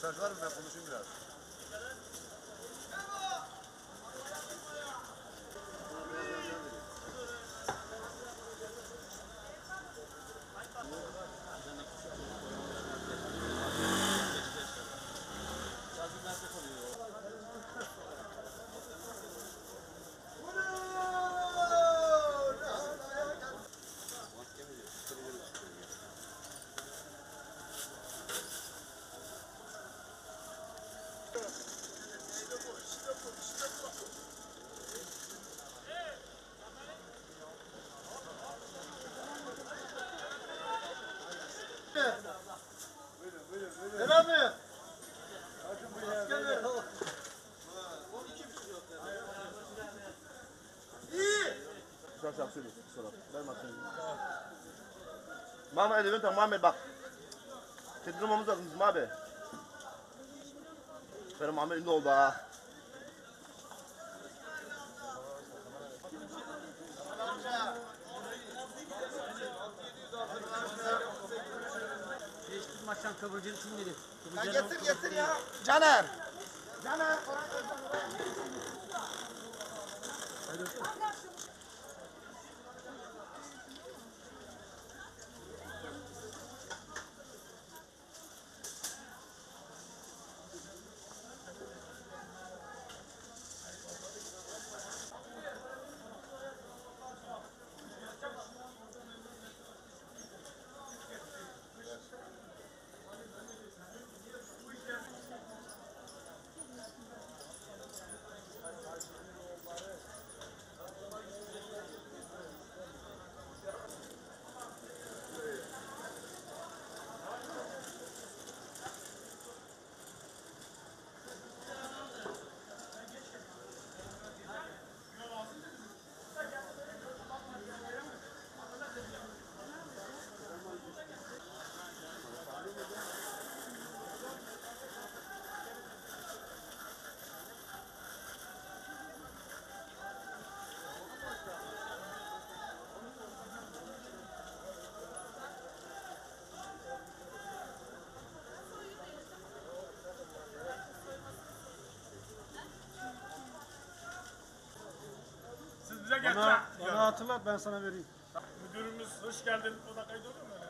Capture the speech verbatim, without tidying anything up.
Mesaj var mı? Ben konuşayım biraz. Selam mı? İyi. Şak şak söyle. Sonra. Ben bakayım. Mama elini tamam Muhammed bak. Çetirmemiz lazım bizim abi. Benim Muhammed ünlü oldu ha. Geçtik maçtan kıvırcın timleri. Ya getir getir ya. Caner. Caner. Siz bize getir. Bana, bana hatırlat ben sana vereyim. Müdürümüz hoş geldin. O da kaydoluyor mu?